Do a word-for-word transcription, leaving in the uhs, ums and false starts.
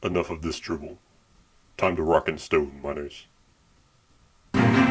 Enough of this dribble. Time to rock and stone, miners.